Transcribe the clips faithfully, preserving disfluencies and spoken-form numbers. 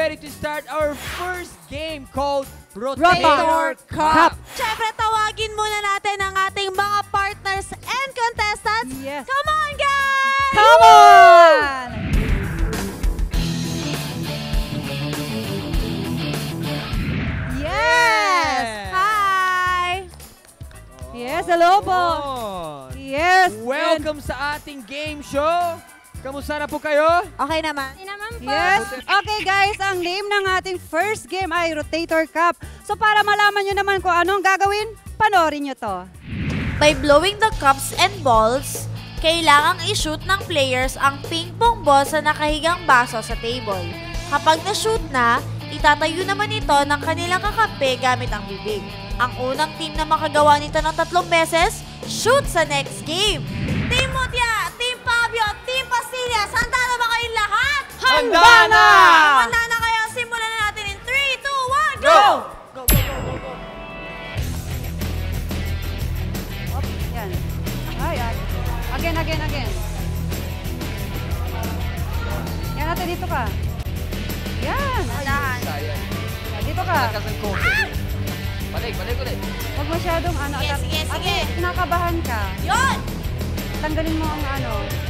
ready to start our first game called Rotator, Rotator Cup. Cup. Siyempre, tawagin muna natin ang ating mga partners and contestants. Yes. Come on, guys! Come on! Yes! Hi! Yes, hello po. On. Yes. Welcome sa ating game show. Kamusta na po kayo? Okay naman. Hindi naman po. Yes. Okay guys, ang name ng ating first game ay Rotator Cup. So para malaman nyo naman kung anong gagawin, panoorin nyo to. By blowing the cups and balls, kailangang i-shoot ng players ang ping-pong ball sa nakahigang baso sa table. Kapag na-shoot na, itatayo naman ito ng kanilang kakampi gamit ang bibig. Ang unang team na makagawa nito ng tatlong beses, shoot sa next game. Team Mutya, Team Fabio, Team Pastillas, handa na ba kayong lahat? Handa na! Handa na kayo, simulan na natin in three, two, one, go! Go! Go, go, go, go, go. Op, yan. Ay, ay. Again, again, again. Yan natin, dito ka. Yan. Dahan. Sayang. Yan, dito ka. Lakas ng cover. Balik, balik ulit. Huwag masyadong ano. Sige, atat- sige, Ate, sige. kinakabahan ka. Yun! Tanggalin mo ang ano.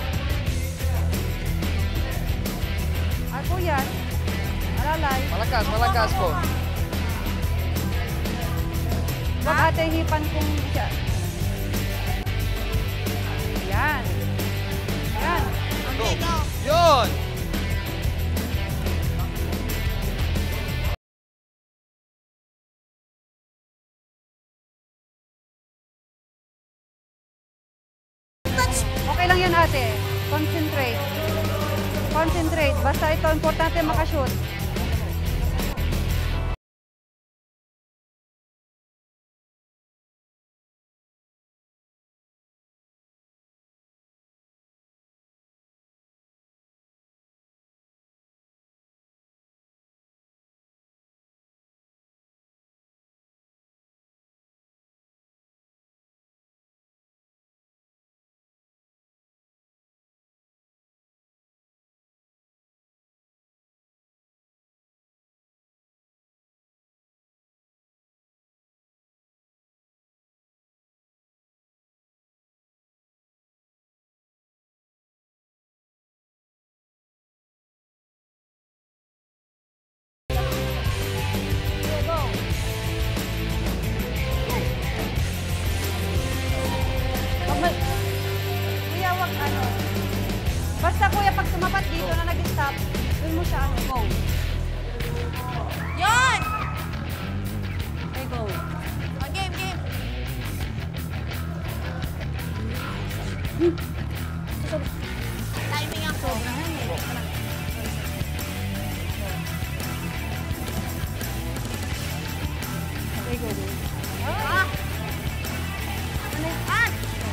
Ako yan. Alalay. Malakas, malakas po. Huwag ate hipan kung siya. Yan. Yan. Okay, go. Yun! Okay lang yan ate. Concentrate. Concentrate. Basta ito, importante makashoot. Kuya, wag ano. Basta kuya, pag tumapat dito na nag-stop, doon mo siya ano, go. Yun! Okay, go. Oh, game, game. Timing ang sobrahan eh. Okay, go. Ah! Ah!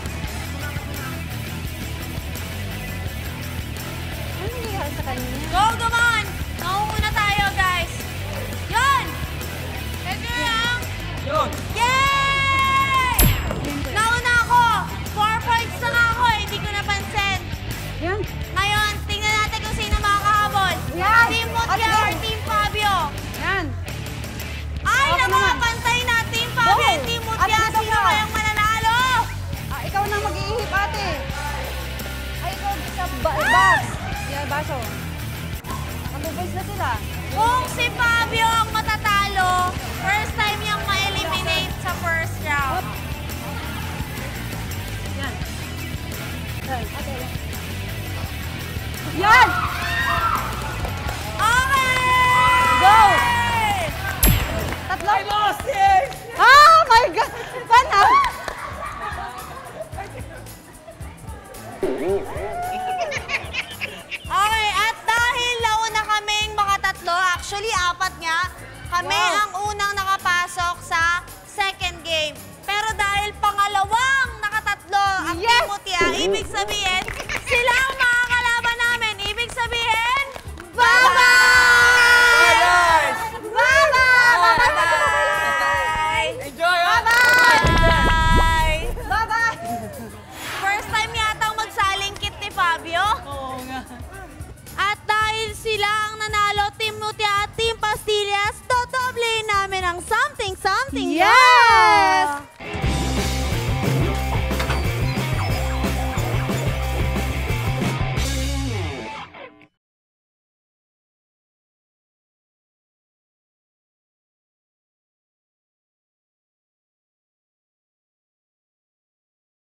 Ano nangyayari sa kanya? Go, come on! Nauuna tayo, guys. Yun! Teka lang. Yun! Yay! Nauna ako. Four points na nga ako eh. Hindi ko napansin. Yan. Ngayon, tingnan natin kung sino makakahabol. Yan! Team Mutya Ate, go! or Team Fabio? Yan. Ay, Ako naman. nakapantay na Team Fabio Go! and Team Mutya. Ate, dito Sino ka. kayang mananalo? Ah, ikaw nang mag-iihip ate. Ay, ikaw sa ba bas. Yan, baso. Mag-ubays na sila. Kung si Fabio ang matatalo, first time niyang ma-eliminate sa first round. Yan. Yan, ate. Yan! Okay! Go! Tatlo. I lost it! Oh my God! Sana! Okay, at dahil nauna kaming makatatlo, actually apat nga, kami Wow. ang unang nakapasok sa second game. Pero dahil pangalawang nakatatlo ang Yes! Team Mutya, ibig sabihin, sila ang makakalaban namin. Ibig sabihin, bye-bye! guys! Bye-bye! Bye-bye! Enjoy! Bye-bye! Bye-bye! First time yatang magsalingkit ni Fabio. Oo nga. At dahil sila ang nanalo, Team Mutya